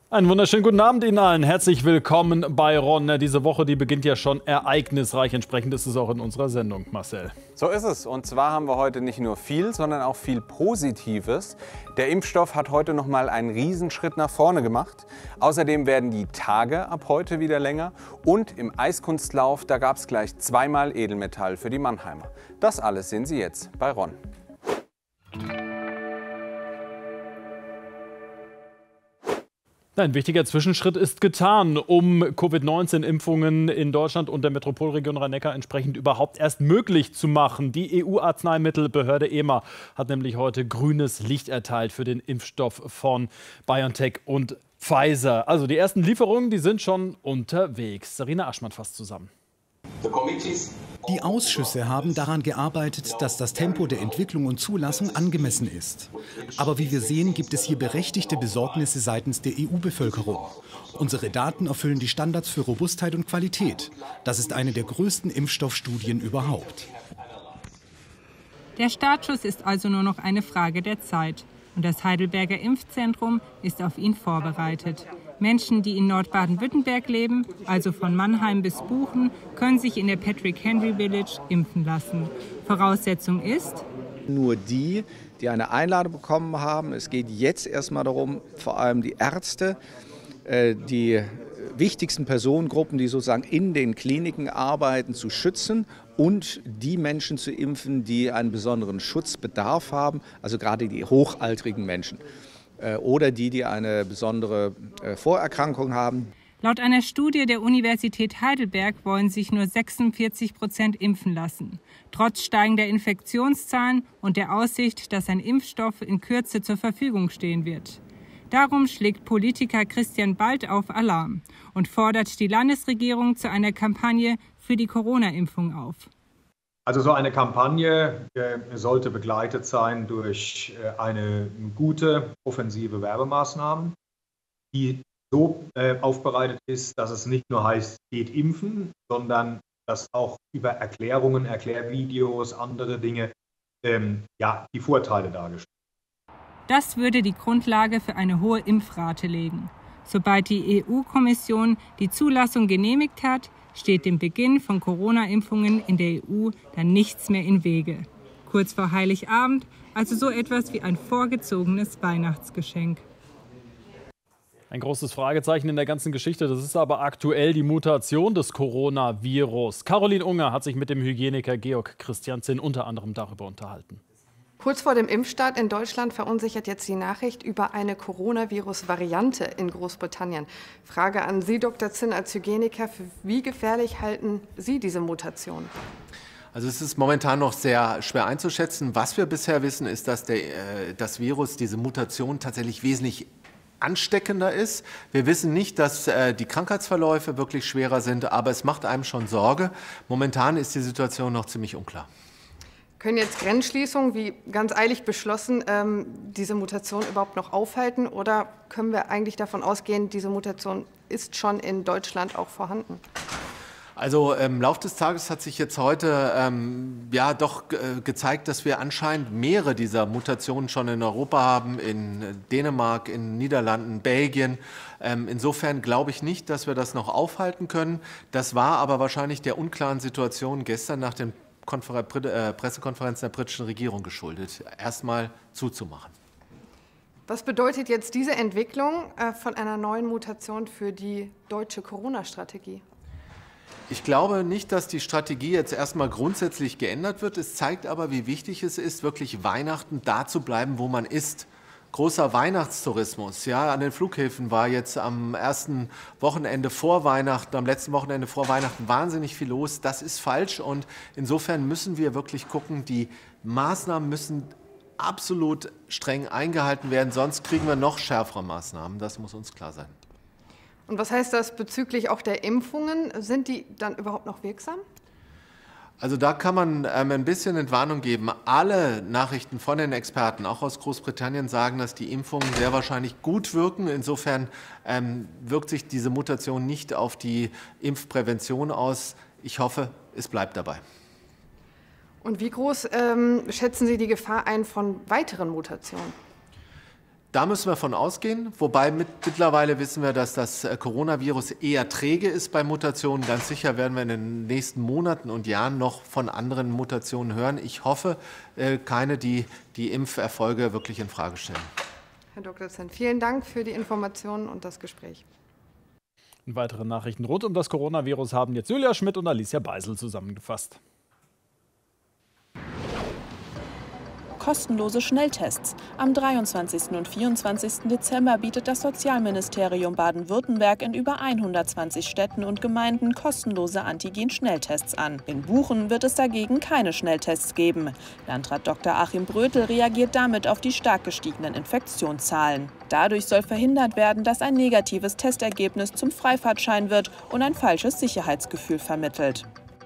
Einen wunderschönen guten Abend Ihnen allen. Herzlich willkommen bei Ron. Diese Woche, die beginnt ja schon ereignisreich. Entsprechend ist es auch in unserer Sendung, Marcel. So ist es. Und zwar haben wir heute nicht nur viel, sondern auch viel Positives. Der Impfstoff hat heute noch mal einen Riesenschritt nach vorne gemacht. Außerdem werden die Tage ab heute wieder länger. Und im Eiskunstlauf, da gab es gleich zweimal Edelmetall für die Mannheimer. Das alles sehen Sie jetzt bei Ron. Ein wichtiger Zwischenschritt ist getan, um Covid-19-Impfungen in Deutschland und der Metropolregion Rhein-Neckar entsprechend überhaupt erst möglich zu machen. Die EU-Arzneimittelbehörde EMA hat nämlich heute grünes Licht erteilt für den Impfstoff von BioNTech und Pfizer. Also die ersten Lieferungen, die sind schon unterwegs. Sarina Aschmann fasst zusammen. Die Ausschüsse haben daran gearbeitet, dass das Tempo der Entwicklung und Zulassung angemessen ist. Aber wie wir sehen, gibt es hier berechtigte Besorgnisse seitens der EU-Bevölkerung. Unsere Daten erfüllen die Standards für Robustheit und Qualität. Das ist eine der größten Impfstoffstudien überhaupt. Der Startschuss ist also nur noch eine Frage der Zeit. Und das Heidelberger Impfzentrum ist auf ihn vorbereitet. Menschen, die in Nordbaden-Württemberg leben, also von Mannheim bis Buchen, können sich in der Patrick Henry Village impfen lassen. Voraussetzung ist: nur die, die eine Einladung bekommen haben. Es geht jetzt erstmal darum, vor allem die Ärzte, die wichtigsten Personengruppen, die sozusagen in den Kliniken arbeiten, zu schützen und die Menschen zu impfen, die einen besonderen Schutzbedarf haben, also gerade die hochaltrigen Menschen. Oder die eine besondere Vorerkrankung haben. Laut einer Studie der Universität Heidelberg wollen sich nur 46% impfen lassen. Trotz steigender Infektionszahlen und der Aussicht, dass ein Impfstoff in Kürze zur Verfügung stehen wird. Darum schlägt Politiker Christian Bald auf Alarm und fordert die Landesregierung zu einer Kampagne für die Corona-Impfung auf. Also so eine Kampagne sollte begleitet sein durch eine gute offensive Werbemaßnahmen, die so aufbereitet ist, dass es nicht nur heißt, geht impfen, sondern dass auch über Erklärungen, Erklärvideos, andere Dinge, die Vorteile dargestellt werden. Das würde die Grundlage für eine hohe Impfrate legen. Sobald die EU-Kommission die Zulassung genehmigt hat, steht dem Beginn von Corona-Impfungen in der EU dann nichts mehr im Wege. Kurz vor Heiligabend, also so etwas wie ein vorgezogenes Weihnachtsgeschenk. Ein großes Fragezeichen in der ganzen Geschichte, das ist aber aktuell die Mutation des Coronavirus. Caroline Unger hat sich mit dem Hygieniker Georg Christiansen unter anderem darüber unterhalten. Kurz vor dem Impfstart in Deutschland verunsichert jetzt die Nachricht über eine Coronavirus-Variante in Großbritannien. Frage an Sie, Dr. Zinn, als Hygieniker. Für wie gefährlich halten Sie diese Mutation? Also es ist momentan noch sehr schwer einzuschätzen. Was wir bisher wissen, ist, dass das Virus, diese Mutation tatsächlich wesentlich ansteckender ist. Wir wissen nicht, dass die Krankheitsverläufe wirklich schwerer sind, aber es macht einem schon Sorge. Momentan ist die Situation noch ziemlich unklar. Können jetzt Grenzschließungen, wie ganz eilig beschlossen, diese Mutation überhaupt noch aufhalten? Oder können wir eigentlich davon ausgehen, diese Mutation ist schon in Deutschland auch vorhanden? Also im Laufe des Tages hat sich jetzt heute gezeigt, dass wir anscheinend mehrere dieser Mutationen schon in Europa haben, in Dänemark, in Niederlanden, Belgien. Insofern glaube ich nicht, dass wir das noch aufhalten können. Das war aber wahrscheinlich der unklaren Situation gestern nach dem Pressekonferenz der britischen Regierung geschuldet, erstmal zuzumachen. Was bedeutet jetzt diese Entwicklung von einer neuen Mutation für die deutsche Corona-Strategie? Ich glaube nicht, dass die Strategie jetzt erstmal grundsätzlich geändert wird. Es zeigt aber, wie wichtig es ist, wirklich Weihnachten da zu bleiben, wo man ist. Großer Weihnachtstourismus, ja, an den Flughäfen war jetzt am ersten Wochenende vor Weihnachten, am letzten Wochenende vor Weihnachten wahnsinnig viel los. Das ist falsch und insofern müssen wir wirklich gucken, die Maßnahmen müssen absolut streng eingehalten werden, sonst kriegen wir noch schärfere Maßnahmen. Das muss uns klar sein. Und was heißt das bezüglich auch der Impfungen? Sind die dann überhaupt noch wirksam? Also da kann man ein bisschen Entwarnung geben. Alle Nachrichten von den Experten, auch aus Großbritannien, sagen, dass die Impfungen sehr wahrscheinlich gut wirken. Insofern wirkt sich diese Mutation nicht auf die Impfprävention aus. Ich hoffe, es bleibt dabei. Und wie groß schätzen Sie die Gefahr ein von weiteren Mutationen? Da müssen wir von ausgehen, wobei mittlerweile wissen wir, dass das Coronavirus eher träge ist bei Mutationen. Ganz sicher werden wir in den nächsten Monaten und Jahren noch von anderen Mutationen hören. Ich hoffe, keine, die die Impferfolge wirklich in Frage stellen. Herr Dr. Zinn, vielen Dank für die Informationen und das Gespräch. Weitere Nachrichten rund um das Coronavirus haben jetzt Julia Schmidt und Alicia Beisel zusammengefasst. Kostenlose Schnelltests. Am 23. und 24. Dezember bietet das Sozialministerium Baden-Württemberg in über 120 Städten und Gemeinden kostenlose Antigen-Schnelltests an. In Buchen wird es dagegen keine Schnelltests geben. Landrat Dr. Achim Brötel reagiert damit auf die stark gestiegenen Infektionszahlen. Dadurch soll verhindert werden, dass ein negatives Testergebnis zum Freifahrtschein wird und ein falsches Sicherheitsgefühl vermittelt.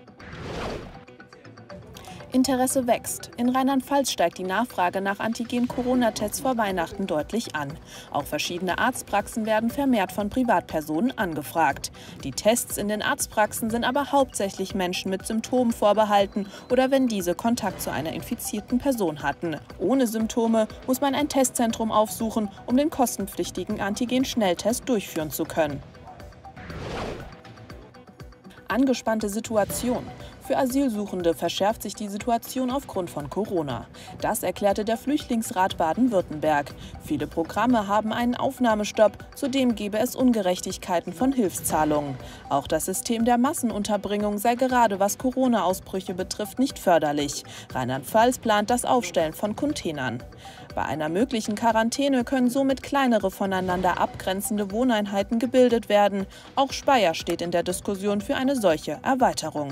Interesse wächst. In Rheinland-Pfalz steigt die Nachfrage nach Antigen-Corona-Tests vor Weihnachten deutlich an. Auch verschiedene Arztpraxen werden vermehrt von Privatpersonen angefragt. Die Tests in den Arztpraxen sind aber hauptsächlich Menschen mit Symptomen vorbehalten oder wenn diese Kontakt zu einer infizierten Person hatten. Ohne Symptome muss man ein Testzentrum aufsuchen, um den kostenpflichtigen Antigen-Schnelltest durchführen zu können. Angespannte Situation. Für Asylsuchende verschärft sich die Situation aufgrund von Corona. Das erklärte der Flüchtlingsrat Baden-Württemberg. Viele Programme haben einen Aufnahmestopp, zudem gebe es Ungerechtigkeiten von Hilfszahlungen. Auch das System der Massenunterbringung sei gerade was Corona-Ausbrüche betrifft nicht förderlich. Rheinland-Pfalz plant das Aufstellen von Containern. Bei einer möglichen Quarantäne können somit kleinere voneinander abgrenzende Wohneinheiten gebildet werden. Auch Speyer steht in der Diskussion für eine solche Erweiterung.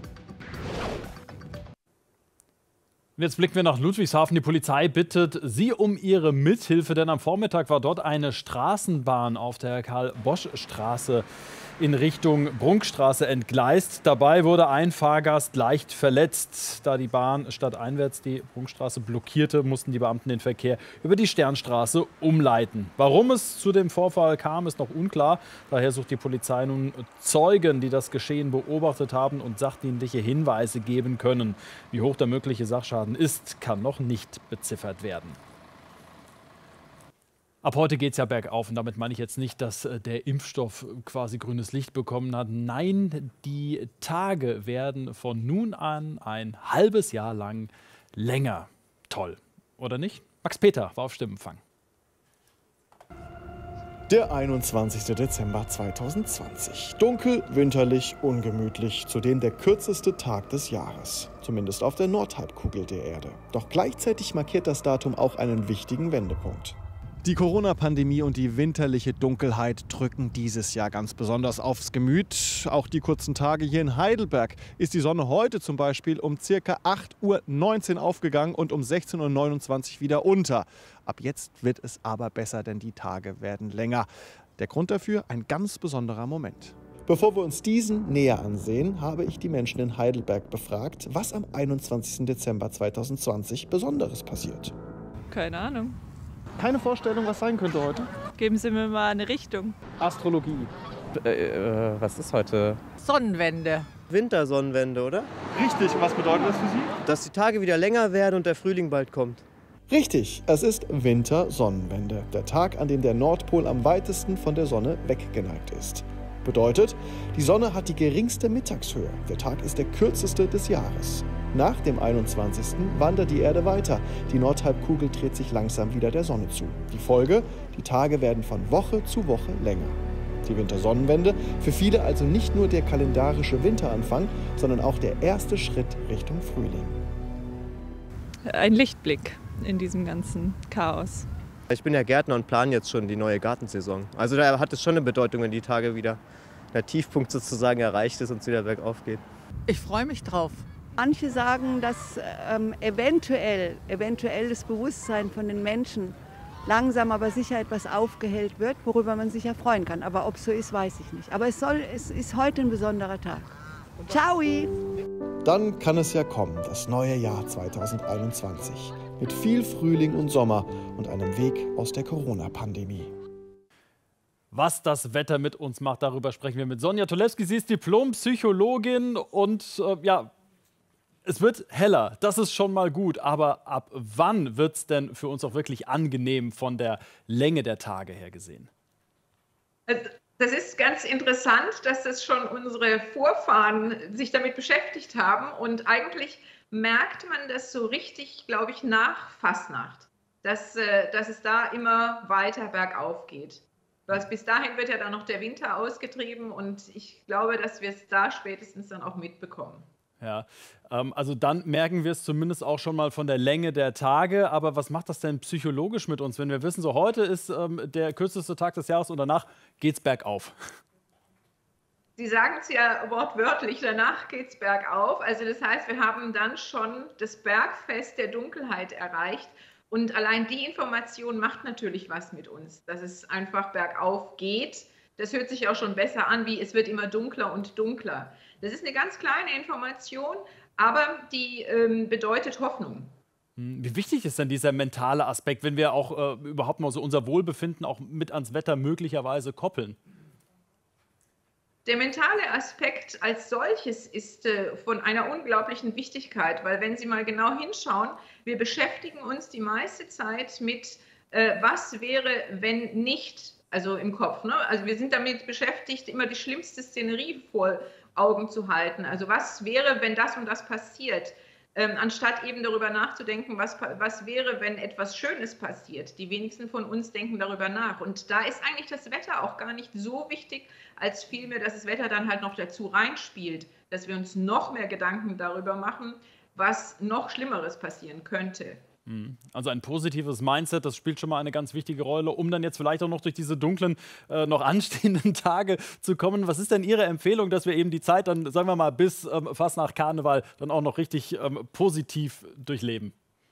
Jetzt blicken wir nach Ludwigshafen. Die Polizei bittet Sie um Ihre Mithilfe, denn am Vormittag war dort eine Straßenbahn auf der Karl-Bosch-Straße in Richtung Prunkstraße entgleist. Dabei wurde ein Fahrgast leicht verletzt. Da die Bahn stadteinwärts die Prunkstraße blockierte, mussten die Beamten den Verkehr über die Sternstraße umleiten. Warum es zu dem Vorfall kam, ist noch unklar. Daher sucht die Polizei nun Zeugen, die das Geschehen beobachtet haben und sachdienliche Hinweise geben können. Wie hoch der mögliche Sachschaden ist, kann noch nicht beziffert werden. Ab heute geht es ja bergauf und damit meine ich jetzt nicht, dass der Impfstoff quasi grünes Licht bekommen hat. Nein, die Tage werden von nun an ein halbes Jahr lang länger. Toll, oder nicht? Max Peter war auf Stimmenfang. Der 21. Dezember 2020. Dunkel, winterlich, ungemütlich, zudem der kürzeste Tag des Jahres. Zumindest auf der Nordhalbkugel der Erde. Doch gleichzeitig markiert das Datum auch einen wichtigen Wendepunkt. Die Corona-Pandemie und die winterliche Dunkelheit drücken dieses Jahr ganz besonders aufs Gemüt. Auch die kurzen Tage hier in Heidelberg ist die Sonne heute zum Beispiel um ca. 8:19 Uhr aufgegangen und um 16:29 Uhr wieder unter. Ab jetzt wird es aber besser, denn die Tage werden länger. Der Grund dafür ein ganz besonderer Moment. Bevor wir uns diesen näher ansehen, habe ich die Menschen in Heidelberg befragt, was am 21. Dezember 2020 Besonderes passiert. Keine Ahnung. Keine Vorstellung, was sein könnte heute? Geben Sie mir mal eine Richtung. Astrologie. Was ist heute? Sonnenwende. Wintersonnenwende, oder? Richtig. Und was bedeutet das für Sie? Dass die Tage wieder länger werden und der Frühling bald kommt. Richtig, es ist Wintersonnenwende. Der Tag, an dem der Nordpol am weitesten von der Sonne weggeneigt ist. Bedeutet, die Sonne hat die geringste Mittagshöhe. Der Tag ist der kürzeste des Jahres. Nach dem 21. wandert die Erde weiter. Die Nordhalbkugel dreht sich langsam wieder der Sonne zu. Die Folge? Die Tage werden von Woche zu Woche länger. Die Wintersonnenwende, für viele also nicht nur der kalendarische Winteranfang, sondern auch der erste Schritt Richtung Frühling. Ein Lichtblick in diesem ganzen Chaos. Ich bin ja Gärtner und plane jetzt schon die neue Gartensaison. Also da hat es schon eine Bedeutung, wenn die Tage wieder der Tiefpunkt sozusagen erreicht ist und es wieder bergauf geht. Ich freue mich drauf. Manche sagen, dass eventuell das Bewusstsein von den Menschen langsam aber sicher etwas aufgehellt wird, worüber man sich ja freuen kann. Aber ob es so ist, weiß ich nicht. Aber es ist heute ein besonderer Tag. Ciao! Dann kann es ja kommen, das neue Jahr 2021. Mit viel Frühling und Sommer und einem Weg aus der Corona-Pandemie. Was das Wetter mit uns macht, darüber sprechen wir mit Sonja Tolewski. Sie ist Diplompsychologin und Es wird heller, das ist schon mal gut, aber ab wann wird es denn für uns auch wirklich angenehm von der Länge der Tage her gesehen? Das ist ganz interessant, dass das schon unsere Vorfahren sich damit beschäftigt haben und eigentlich merkt man das so richtig, glaube ich, nach Fastnacht, dass es da immer weiter bergauf geht. Bis dahin wird ja dann noch der Winter ausgetrieben und ich glaube, dass wir es da spätestens dann auch mitbekommen. Ja, also dann merken wir es zumindest auch schon mal von der Länge der Tage. Aber was macht das denn psychologisch mit uns, wenn wir wissen, so heute ist der kürzeste Tag des Jahres und danach geht's bergauf? Sie sagen es ja wortwörtlich, danach geht es bergauf. Also das heißt, wir haben dann schon das Bergfest der Dunkelheit erreicht. Und allein die Information macht natürlich was mit uns, dass es einfach bergauf geht. Das hört sich auch schon besser an, wie es wird immer dunkler und dunkler. Das ist eine ganz kleine Information, aber die bedeutet Hoffnung. Wie wichtig ist denn dieser mentale Aspekt, wenn wir auch überhaupt mal so unser Wohlbefinden auch mit ans Wetter möglicherweise koppeln? Der mentale Aspekt als solches ist von einer unglaublichen Wichtigkeit, weil wenn Sie mal genau hinschauen, wir beschäftigen uns die meiste Zeit mit, was wäre, wenn nicht, also im Kopf. Ne? Also wir sind damit beschäftigt, immer die schlimmste Szenerie vor Augen zu halten. Also was wäre, wenn das und das passiert, anstatt eben darüber nachzudenken, was wäre, wenn etwas Schönes passiert. Die wenigsten von uns denken darüber nach. Und da ist eigentlich das Wetter auch gar nicht so wichtig, als vielmehr, dass das Wetter dann halt noch dazu reinspielt, dass wir uns noch mehr Gedanken darüber machen, was noch Schlimmeres passieren könnte. Also ein positives Mindset, das spielt schon mal eine ganz wichtige Rolle, um dann jetzt vielleicht auch noch durch diese dunklen, noch anstehenden Tage zu kommen. Was ist denn Ihre Empfehlung, dass wir eben die Zeit dann, sagen wir mal, bis fast nach Karneval dann auch noch richtig positiv durchleben?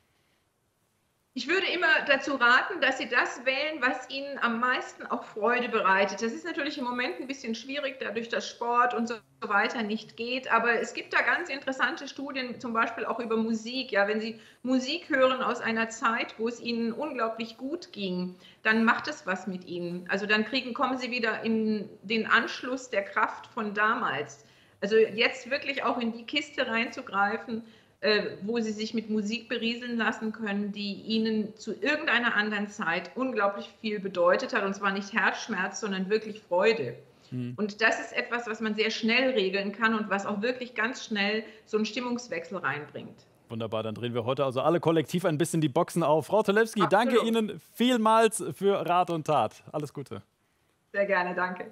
Ich würde immer dazu raten, dass Sie das wählen, was Ihnen am meisten auch Freude bereitet. Das ist natürlich im Moment ein bisschen schwierig, dadurch, dass Sport und so weiter nicht geht. Aber es gibt da ganz interessante Studien, zum Beispiel auch über Musik. Ja, wenn Sie Musik hören aus einer Zeit, wo es Ihnen unglaublich gut ging, dann macht es was mit Ihnen. Also dann kommen Sie wieder in den Anschluss der Kraft von damals. Also jetzt wirklich auch in die Kiste reinzugreifen, wo Sie sich mit Musik berieseln lassen können, die Ihnen zu irgendeiner anderen Zeit unglaublich viel bedeutet hat. Und zwar nicht Herzschmerz, sondern wirklich Freude. Und das ist etwas, was man sehr schnell regeln kann und was auch wirklich ganz schnell so einen Stimmungswechsel reinbringt. Wunderbar, dann drehen wir heute also alle kollektiv ein bisschen die Boxen auf. Frau Tolewski, danke Ihnen vielmals für Rat und Tat. Alles Gute. Sehr gerne, danke.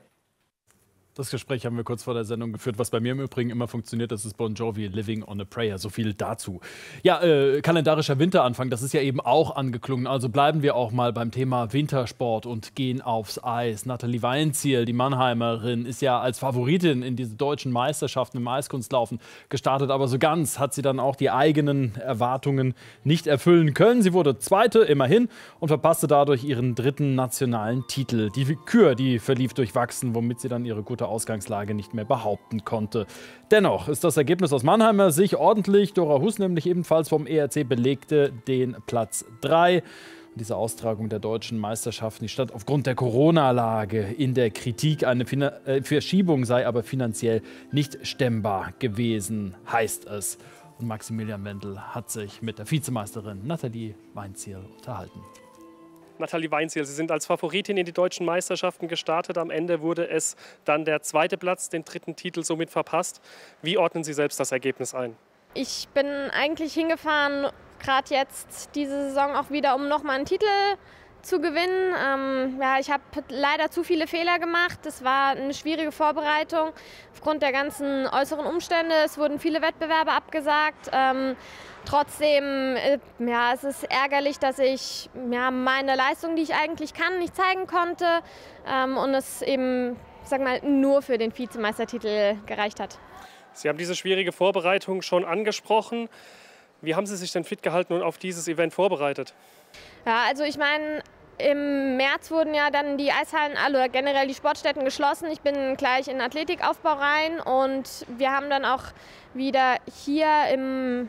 Das Gespräch haben wir kurz vor der Sendung geführt. Was bei mir im Übrigen immer funktioniert, das ist Bon Jovi, Living on a Prayer. So viel dazu. Ja, kalendarischer Winteranfang, das ist ja eben auch angeklungen. Also bleiben wir auch mal beim Thema Wintersport und gehen aufs Eis. Nathalie Weinzierl, die Mannheimerin, ist ja als Favoritin in diese deutschen Meisterschaften im Eiskunstlaufen gestartet. Aber so ganz hat sie dann auch die eigenen Erwartungen nicht erfüllen können. Sie wurde Zweite, immerhin, und verpasste dadurch ihren 3. nationalen Titel. Die Kür, die verlief durchwachsen, womit sie dann ihre gute Ausgangslage nicht mehr behaupten konnte. Dennoch ist das Ergebnis aus Mannheimer Sicht ordentlich. Dora Huss nämlich ebenfalls vom ERC belegte den Platz 3. Und diese Austragung der deutschen Meisterschaften, die stand aufgrund der Corona-Lage in der Kritik. Eine Verschiebung sei aber finanziell nicht stemmbar gewesen, heißt es. Und Maximilian Wendel hat sich mit der Vizemeisterin Nathalie Weinzierl unterhalten. Nathalie Weinzierl, Sie sind als Favoritin in die deutschen Meisterschaften gestartet. Am Ende wurde es dann der 2. Platz, den 3. Titel somit verpasst. Wie ordnen Sie selbst das Ergebnis ein? Ich bin eigentlich hingefahren, gerade jetzt diese Saison auch wieder, um nochmal einen Titel zu gewinnen. Ich habe leider zu viele Fehler gemacht. Es war eine schwierige Vorbereitung aufgrund der ganzen äußeren Umstände. Es wurden viele Wettbewerbe abgesagt. Trotzdem, es ist ärgerlich, dass ich meine Leistung, die ich eigentlich kann, nicht zeigen konnte und es eben, nur für den Vizemeistertitel gereicht hat. Sie haben diese schwierige Vorbereitung schon angesprochen. Wie haben Sie sich denn fit gehalten und auf dieses Event vorbereitet? Ja, also ich meine, im März wurden ja dann die Eishallen oder generell die Sportstätten geschlossen. Ich bin gleich in Athletikaufbau rein und wir haben dann auch wieder hier im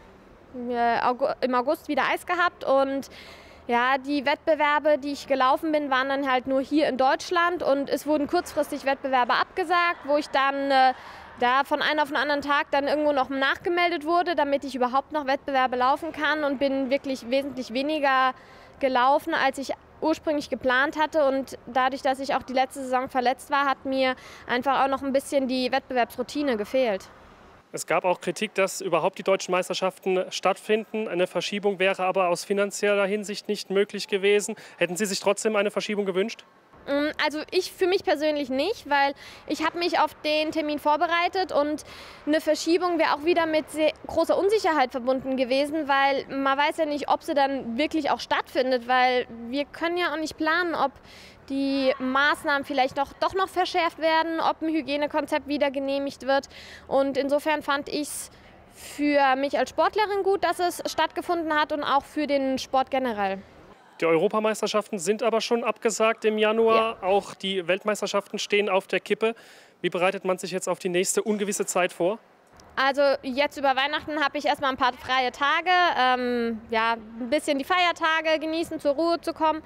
August wieder Eis gehabt und ja, die Wettbewerbe, die ich gelaufen bin, waren dann halt nur hier in Deutschland und es wurden kurzfristig Wettbewerbe abgesagt, wo ich dann da von einem auf den anderen Tag dann irgendwo noch nachgemeldet wurde, damit ich überhaupt noch Wettbewerbe laufen kann, und bin wirklich wesentlich weniger gelaufen, als ich ursprünglich geplant hatte. Und dadurch, dass ich auch die letzte Saison verletzt war, hat mir einfach auch noch ein bisschen die Wettbewerbsroutine gefehlt. Es gab auch Kritik, dass überhaupt die deutschen Meisterschaften stattfinden. Eine Verschiebung wäre aber aus finanzieller Hinsicht nicht möglich gewesen. Hätten Sie sich trotzdem eine Verschiebung gewünscht? Also ich für mich persönlich nicht, weil ich habe mich auf den Termin vorbereitet, und eine Verschiebung wäre auch wieder mit sehr großer Unsicherheit verbunden gewesen, weil man weiß ja nicht, ob sie dann wirklich auch stattfindet, weil wir können ja auch nicht planen, ob die Maßnahmen vielleicht doch noch verschärft werden, ob ein Hygienekonzept wieder genehmigt wird. Und insofern fand ich es für mich als Sportlerin gut, dass es stattgefunden hat, und auch für den Sport generell. Die Europameisterschaften sind aber schon abgesagt im Januar. Ja. Auch die Weltmeisterschaften stehen auf der Kippe. Wie bereitet man sich jetzt auf die nächste ungewisse Zeit vor? Also jetzt über Weihnachten habe ich erstmal ein paar freie Tage, ein bisschen die Feiertage genießen, zur Ruhe zu kommen.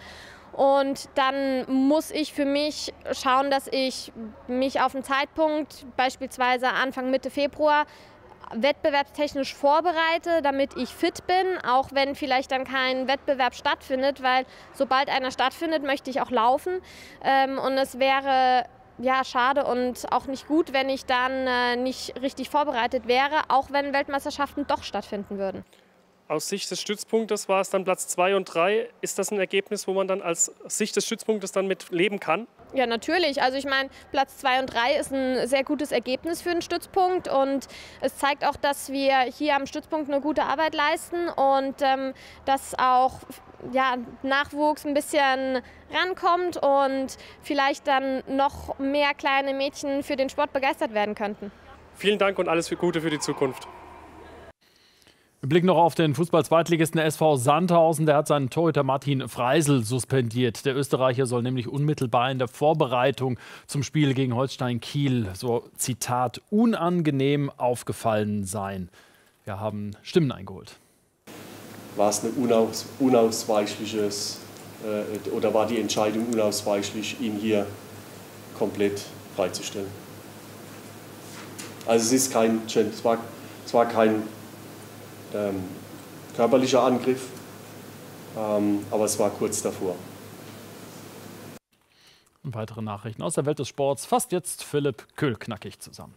Und dann muss ich für mich schauen, dass ich mich auf einen Zeitpunkt, beispielsweise Anfang Mitte Februar, wettbewerbstechnisch vorbereite, damit ich fit bin, auch wenn vielleicht dann kein Wettbewerb stattfindet, weil sobald einer stattfindet, möchte ich auch laufen. Und es wäre schade und auch nicht gut, wenn ich dann nicht richtig vorbereitet wäre, auch wenn Weltmeisterschaften doch stattfinden würden. Aus Sicht des Stützpunktes war es dann Platz 2 und 3. Ist das ein Ergebnis, wo man dann als Sicht des Stützpunktes dann mit leben kann? Ja, natürlich. Also ich meine, Platz 2 und 3 ist ein sehr gutes Ergebnis für einen Stützpunkt, und es zeigt auch, dass wir hier am Stützpunkt eine gute Arbeit leisten und dass auch Nachwuchs ein bisschen rankommt und vielleicht dann noch mehr kleine Mädchen für den Sport begeistert werden könnten. Vielen Dank und alles Gute für die Zukunft. Wir blicken noch auf den Fußball-Zweitligisten SV Sandhausen. Der hat seinen Torhüter Martin Freisel suspendiert. Der Österreicher soll nämlich unmittelbar in der Vorbereitung zum Spiel gegen Holstein Kiel, so Zitat, unangenehm aufgefallen sein. Wir haben Stimmen eingeholt. War es eine unausweichliches oder war die Entscheidung unausweichlich, ihn hier komplett freizustellen? Also es war kein körperlicher Angriff, aber es war kurz davor. Und weitere Nachrichten aus der Welt des Sports fasst jetzt Philipp Köhl-Knackig zusammen.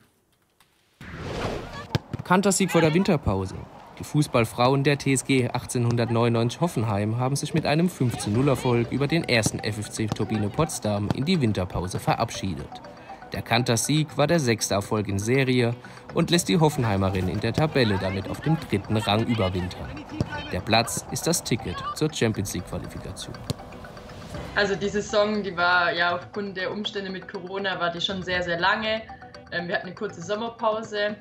Kantersieg vor der Winterpause. Die Fußballfrauen der TSG 1899 Hoffenheim haben sich mit einem 15:0-Erfolg über den ersten FFC Turbine Potsdam in die Winterpause verabschiedet. Der Kantersieg war der 6. Erfolg in Serie und lässt die Hoffenheimerinnen in der Tabelle damit auf dem 3. Rang überwintern. Der Platz ist das Ticket zur Champions-League-Qualifikation. Also die Saison, die war ja aufgrund der Umstände mit Corona, war die schon sehr, sehr lange. Wir hatten eine kurze Sommerpause.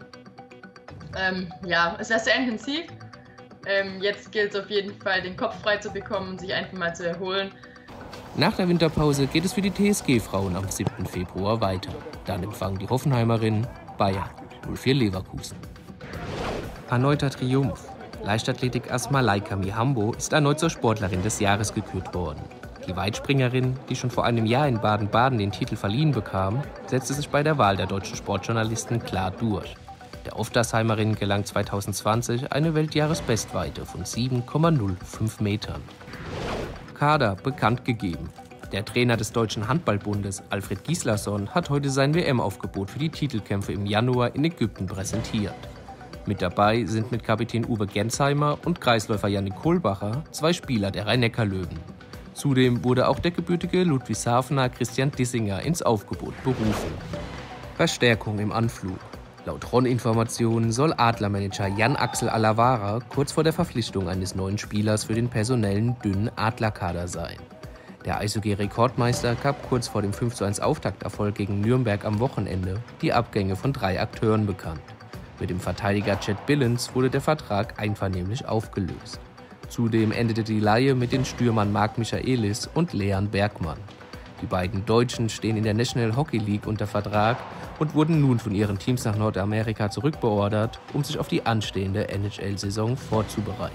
Es war sehr intensiv. Jetzt gilt es auf jeden Fall, den Kopf frei zu bekommen und sich einfach mal zu erholen. Nach der Winterpause geht es für die TSG-Frauen am 7. Februar weiter. Dann empfangen die Hoffenheimerinnen Bayern 04 Leverkusen. Erneuter Triumph. Leichtathletik-Ass Malaika Mihambo ist erneut zur Sportlerin des Jahres gekürt worden. Die Weitspringerin, die schon vor einem Jahr in Baden-Baden den Titel verliehen bekam, setzte sich bei der Wahl der deutschen Sportjournalisten klar durch. Der Oftersheimerin gelang 2020 eine Weltjahresbestweite von 7,05 Metern. Kader bekannt gegeben. Der Trainer des Deutschen Handballbundes, Alfred Gislason, hat heute sein WM-Aufgebot für die Titelkämpfe im Januar in Ägypten präsentiert. Mit dabei sind mit Kapitän Uwe Gensheimer und Kreisläufer Jannik Kohlbacher 2 Spieler der Rhein-Neckar-Löwen. Zudem wurde auch der gebürtige Ludwigshafener Christian Dissinger ins Aufgebot berufen. Verstärkung im Anflug. Laut RON-Informationen soll Adlermanager Jan-Axel Alavara kurz vor der Verpflichtung eines neuen Spielers für den personellen dünnen Adlerkader sein. Der Eishockey-Rekordmeister gab kurz vor dem 5:1 Auftakterfolg gegen Nürnberg am Wochenende die Abgänge von 3 Akteuren bekannt. Mit dem Verteidiger Chad Billens wurde der Vertrag einvernehmlich aufgelöst. Zudem endete die Leihe mit den Stürmern Marc Michaelis und Leon Bergmann. Die beiden Deutschen stehen in der National Hockey League unter Vertrag und wurden nun von ihren Teams nach Nordamerika zurückbeordert, um sich auf die anstehende NHL-Saison vorzubereiten.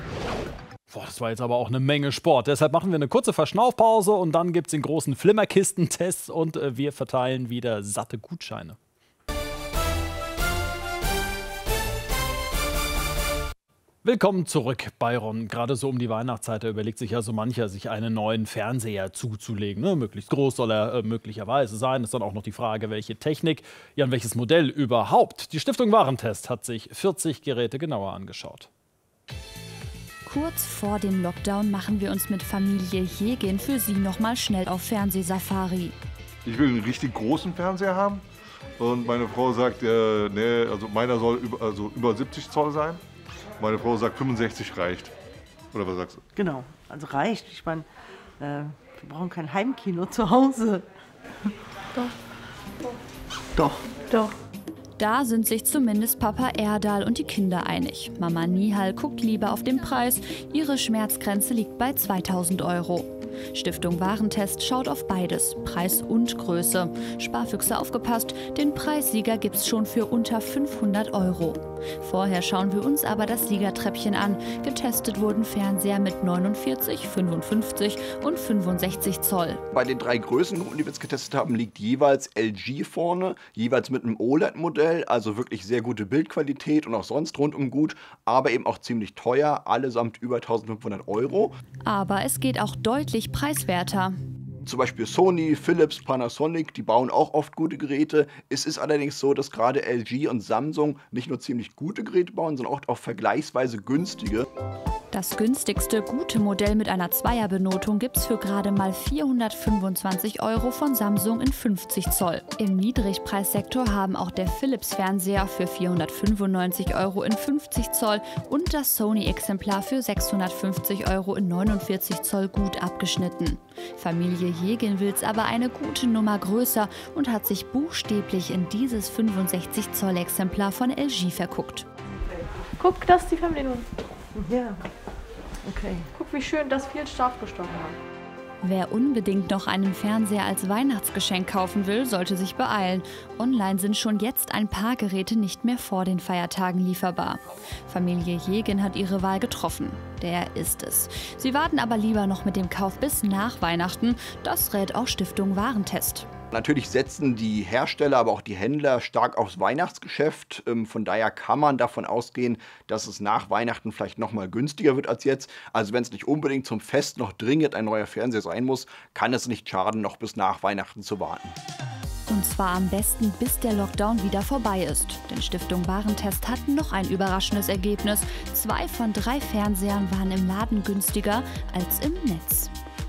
Das war jetzt aber auch eine Menge Sport. Deshalb machen wir eine kurze Verschnaufpause und dann gibt es den großen Flimmerkisten-Test und wir verteilen wieder satte Gutscheine. Willkommen zurück, Byron. Gerade so um die Weihnachtszeit, da überlegt sich ja so mancher, sich einen neuen Fernseher zuzulegen. Ne? Möglichst groß soll er möglicherweise sein. Ist dann auch noch die Frage, welche Technik, ja, und welches Modell überhaupt. Die Stiftung Warentest hat sich 40 Geräte genauer angeschaut. Kurz vor dem Lockdown machen wir uns mit Familie Jegin für Sie noch mal schnell auf Fernsehsafari. Ich will einen richtig großen Fernseher haben. Und meine Frau sagt, nee, also meiner soll über 70 Zoll sein. Meine Frau sagt, 65 reicht. Oder was sagst du? Genau, also reicht. Ich meine, wir brauchen kein Heimkino zu Hause. Doch. Da sind sich zumindest Papa Erdal und die Kinder einig. Mama Nihal guckt lieber auf den Preis. Ihre Schmerzgrenze liegt bei 2.000 €. Stiftung Warentest schaut auf beides, Preis und Größe. Sparfüchse aufgepasst, den Preissieger gibt's schon für unter 500 €. Vorher schauen wir uns aber das Siegertreppchen an. Getestet wurden Fernseher mit 49, 55 und 65 Zoll. Bei den 3 Größengruppen, die wir jetzt getestet haben, liegt jeweils LG vorne, jeweils mit einem OLED-Modell, also wirklich sehr gute Bildqualität und auch sonst rundum gut, aber eben auch ziemlich teuer, allesamt über 1.500 €. Aber es geht auch deutlich preiswerter. Zum Beispiel Sony, Philips, Panasonic, die bauen auch oft gute Geräte. Es ist allerdings so, dass gerade LG und Samsung nicht nur ziemlich gute Geräte bauen, sondern auch vergleichsweise günstige. Das günstigste gute Modell mit einer Zweierbenotung gibt's für gerade mal 425 € von Samsung in 50 Zoll. Im Niedrigpreissektor haben auch der Philips-Fernseher für 495 € in 50 Zoll und das Sony-Exemplar für 650 € in 49 Zoll gut abgeschnitten. Familie Jegin will's aber eine gute Nummer größer und hat sich buchstäblich in dieses 65 Zoll Exemplar von LG verguckt. Guck, das ist die Fernbedienung. Ja, okay. Guck, wie schön das viel scharf gestochen hat. Wer unbedingt noch einen Fernseher als Weihnachtsgeschenk kaufen will, sollte sich beeilen. Online sind schon jetzt ein paar Geräte nicht mehr vor den Feiertagen lieferbar. Familie Jegin hat ihre Wahl getroffen. Der ist es. Sie warten aber lieber noch mit dem Kauf bis nach Weihnachten. Das rät auch Stiftung Warentest. Natürlich setzen die Hersteller, aber auch die Händler stark aufs Weihnachtsgeschäft. Von daher kann man davon ausgehen, dass es nach Weihnachten vielleicht noch mal günstiger wird als jetzt. Also wenn es nicht unbedingt zum Fest noch dringend ein neuer Fernseher sein muss, kann es nicht schaden, noch bis nach Weihnachten zu warten. Und zwar am besten, bis der Lockdown wieder vorbei ist. Denn Stiftung Warentest hat noch ein überraschendes Ergebnis. 2 von 3 Fernsehern waren im Laden günstiger als im Netz.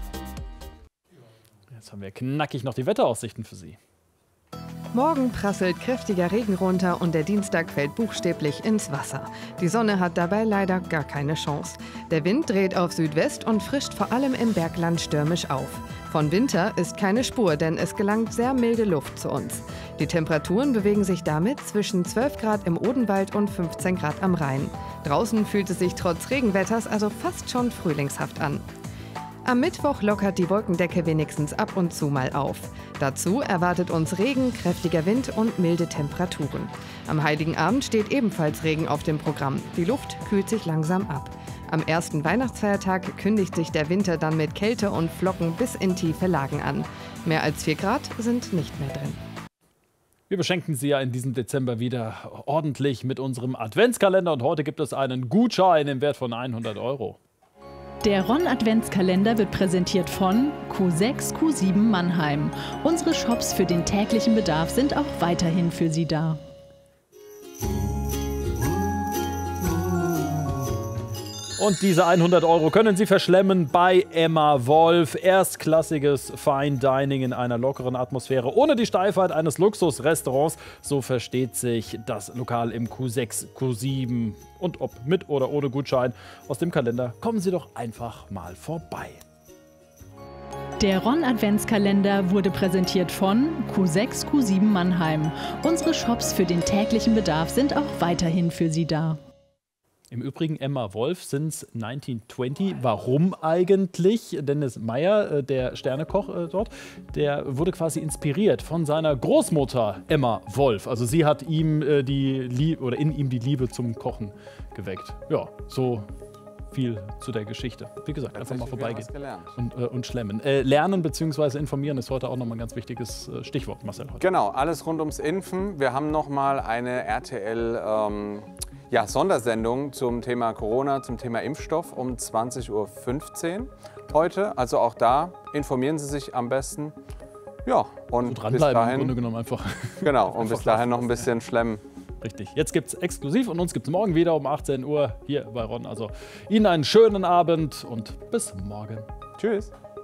Jetzt haben wir knackig noch die Wetteraussichten für Sie. Morgen prasselt kräftiger Regen runter und der Dienstag fällt buchstäblich ins Wasser. Die Sonne hat dabei leider gar keine Chance. Der Wind dreht auf Südwest und frischt vor allem im Bergland stürmisch auf. Von Winter ist keine Spur, denn es gelangt sehr milde Luft zu uns. Die Temperaturen bewegen sich damit zwischen 12 Grad im Odenwald und 15 Grad am Rhein. Draußen fühlt es sich trotz Regenwetters also fast schon frühlingshaft an. Am Mittwoch lockert die Wolkendecke wenigstens ab und zu mal auf. Dazu erwartet uns Regen, kräftiger Wind und milde Temperaturen. Am Heiligen Abend steht ebenfalls Regen auf dem Programm. Die Luft kühlt sich langsam ab. Am ersten Weihnachtsfeiertag kündigt sich der Winter dann mit Kälte und Flocken bis in tiefe Lagen an. Mehr als 4 Grad sind nicht mehr drin. Wir beschenken Sie ja in diesem Dezember wieder ordentlich mit unserem Adventskalender. Und heute gibt es einen Gutschein im Wert von 100 €. Der Ron-Adventskalender wird präsentiert von Q6, Q7 Mannheim. Unsere Shops für den täglichen Bedarf sind auch weiterhin für Sie da. Und diese 100 € können Sie verschlemmen bei Emma Wolf. Erstklassiges Fine Dining in einer lockeren Atmosphäre, ohne die Steifheit eines Luxusrestaurants. So versteht sich das Lokal im Q6, Q7. Und ob mit oder ohne Gutschein aus dem Kalender, kommen Sie doch einfach mal vorbei. Der Ron-Adventskalender wurde präsentiert von Q6, Q7 Mannheim. Unsere Shops für den täglichen Bedarf sind auch weiterhin für Sie da. Im Übrigen Emma Wolf since 1920. Warum eigentlich? Dennis Meyer, der Sternekoch dort, der wurde quasi inspiriert von seiner Großmutter Emma Wolf. Also sie hat ihm in ihm die Liebe zum Kochen geweckt. Ja, so viel zu der Geschichte. Wie gesagt, einfach mal vorbeigehen und schlemmen. Lernen bzw. informieren ist heute auch nochmal ein ganz wichtiges Stichwort, Marcel. Heute. Genau, alles rund ums Impfen. Wir haben nochmal eine RTL Ja, Sondersendung zum Thema Corona, zum Thema Impfstoff um 20:15 Uhr heute. Also auch da informieren Sie sich am besten. Ja, und so bis dahin, im Grunde genommen einfach. Genau, und bis dahin noch ein bisschen schlemmen. Richtig. Jetzt gibt es exklusiv und uns gibt es morgen wieder um 18 Uhr hier bei Ron. Also Ihnen einen schönen Abend und bis morgen. Tschüss.